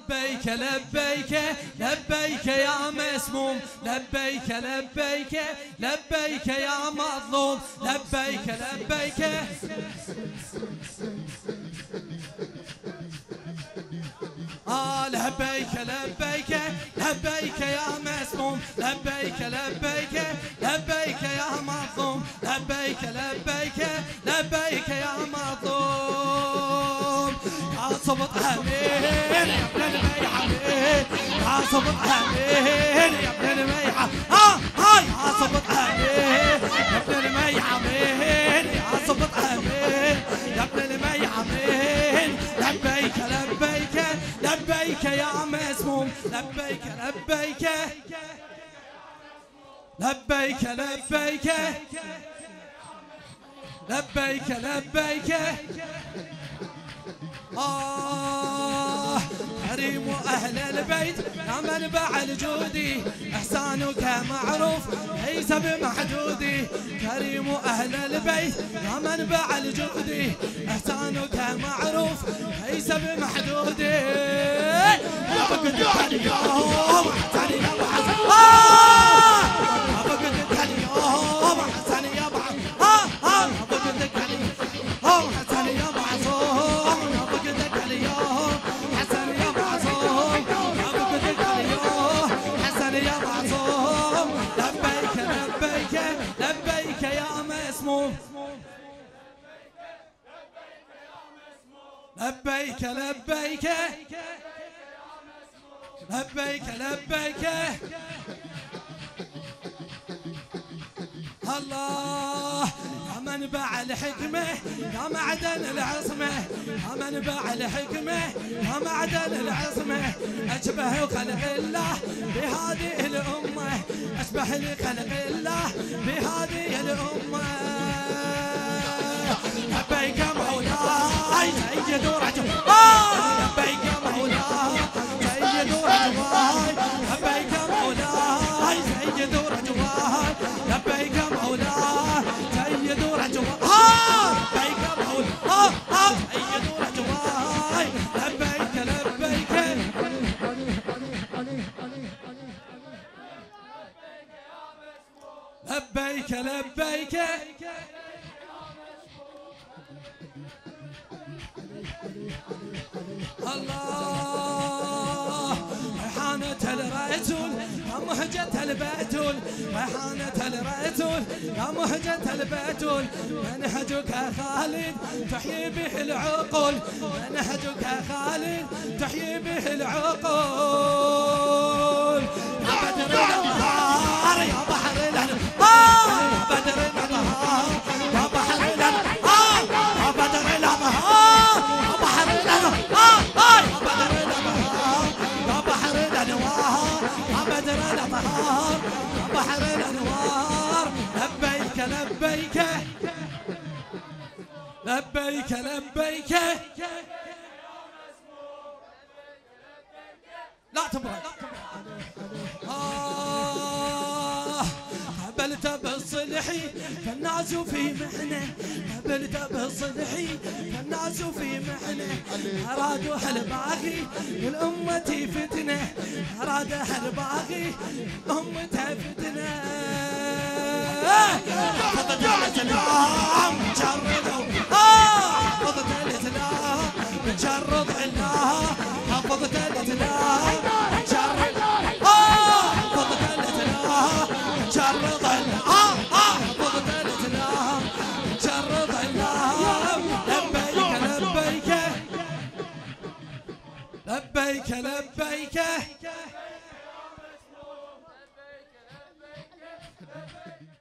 لبيك لبيك لبيك يا مسموم، لبيك لبيك لبيك يا مظلوم، لبيك لبيك لبيك لبيك لبيك يا مسموم، لبيك لبيك لبيك يا مظلوم، لبيك لبيك لبيك يا مظلوم. يا صبط امين يا ابن الميحمين، يا صبط امين يا ابن الميحمين، يا صبط امين يا ابن الميحمين، يا صبط امين يا ابن الميحمين. لبيك لبيك لبيك يا مسموم، لبيك لبيك لبيك لبيك لبيك لبيك. كريم أهل البيت يا منبع الجودي، إحسانك معروف ليس بمحدودي. كريم أهل البيت يا منبع الجودي، إحسانك معروف ليس بمحدودي. يا فقدت اليوم حسن يا ابو حسن، يا فقدت اليوم حسن يا ابو حسن، يا فقدت اليوم حسن يا ابو عصوم، يا فقدت اليوم حسن يا ابو عصوم، يا فقدت اليوم حسن يا ابو عصوم. لبيك لبيك لبيك يا مسموم، لبيك لبيك لبيك لبيك. الله يا منبع الحكمة يا معدن العصمة، يا منبع الحكمة يا معدن العصمة. أشبه خلق الله بهذه الأمة، أشبه لخلق الله بهذه الأمة. لبيك مولاي سيد رجواي، لبيك مولاي سيد رجواي، لبيك مولاي سيد رجواي، لبيك مولاي سيد رجواي، لبيك مولاي سيد رجواي. لبيك لبيك لبيك لبيك. الله ريحانة الرسول يا مهجة البتول، ريحانة الرسول يا مهجة البتول. منهجك خالد تحيي به العقول، منهجك خالد تحيي به العقول. يا بدر الأنهار يا بحر الأنهار، يا بدر الأنهار يا بحر الأنهار، يا بدر الأنهار يا بحر الأنهار، يا بدر الأنهار يا بحر الأنوار، يا بدر الأنهار يا بحر الأنوار. لبيك لبيك لبيك لبيك. لا تبرد قبلت بالصلحي فالناس في محنه، قبلت بالصلحي فالناس في محنه. أرادوا هالباغي للأمة فتنة، أراد هالباغي أمته فتنة. حفظت الإسلام شردوا، حفظت الإسلام شرد الله، حفظت الإسلام شرد، حفظت الإسلام شرد الله، حفظت الإسلام شرد الله. لبيك لبيك لبيك لبيك